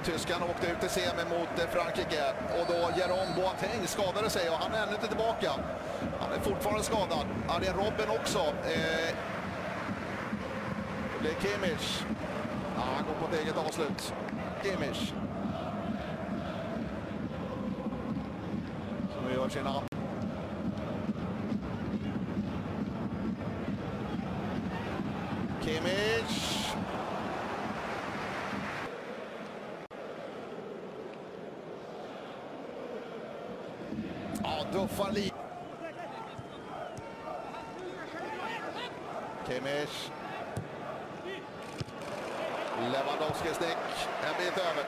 Tyskan åkte ut i semi mot Frankrike och då Jérôme Boateng skadade sig och han är ännu inte tillbaka. Han är fortfarande skadad. Ja, det är Robben också. Det blir Kimmich. Ja, han går på ett eget avslut. Kimmich. Som gör sina... Kimmich. Ja, duffar lite. Kimmich. Lewandowski snick. En bit över.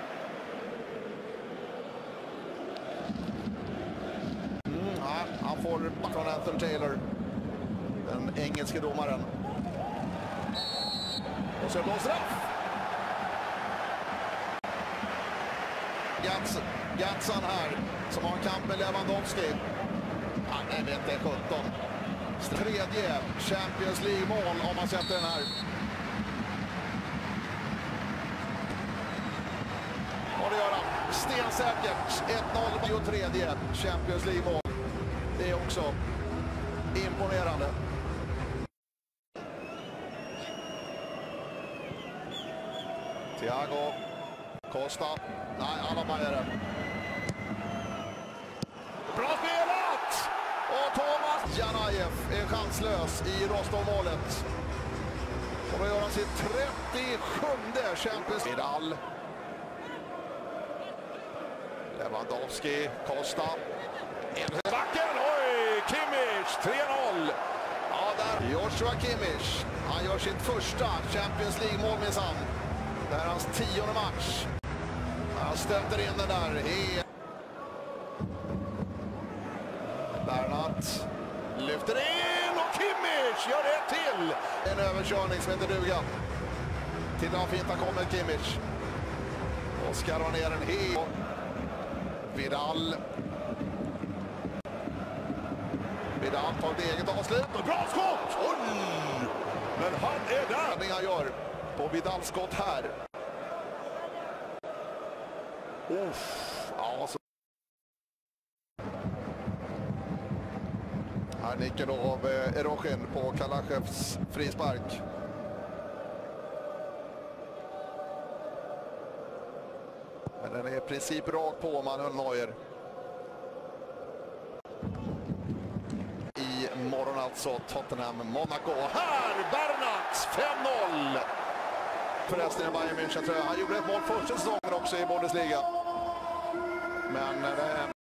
Ja, han får från Anthony Taylor. Den engelske domaren. Och så blåser straff. Gatsan här som har en kamp med Lewandowski. Ja, nej, vet det, 17. Tredje Champions League-mål om man sätter den här. Och det gör han. Stensäkert. 1-0 och tredje Champions League-mål. Det är också imponerande. Thiago Costa. Nej, Alaba är det. Bra spelat! Och Thomas Janajev är chanslös i Rostov-målet. Och då gör han sitt 37:e Champions League. Lewandowski, Costa. Backen, oj! Kimmich, 3-0. Ja, där Joshua Kimmich. Han gör sitt första Champions League-mål minsann. Det här är hans 10:e match. Han stöter in den där. Bernat lyfter in och Kimmich gör det till. En överkörning som inte duga. Till den finta kommer Kimmich. Och skarvar ner en hel. Vidal. Vidal tar ett eget avslut. Och bra skott! Oj! Men han är där. Det han gör på Vidals skott här. Ja, så. Här nickar då av Erochin på Kalachevs frispark. Men den är i princip rakt på Manuel Neuer. I morgon alltså Tottenham-Monaco. Här Bernat 5-0. Förresten i Bayern München tror jag. Han gjorde ett mål första säsongen också i Bundesliga. Men